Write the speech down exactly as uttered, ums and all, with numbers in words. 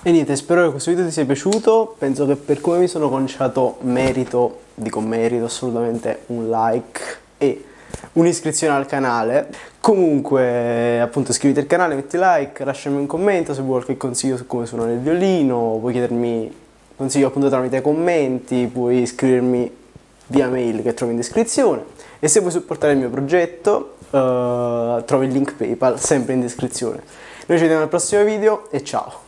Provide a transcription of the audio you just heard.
E niente, spero che questo video ti sia piaciuto, penso che per come mi sono conciato merito, dico merito assolutamente un like e un'iscrizione al canale. Comunque appunto iscriviti al canale, metti like, lasciami un commento se vuoi qualche consiglio su come suonare il violino, puoi chiedermi consiglio appunto tramite commenti, puoi iscrivermi via mail che trovi in descrizione e se vuoi supportare il mio progetto uh, trovi il link PayPal sempre in descrizione. Noi ci vediamo al prossimo video e ciao!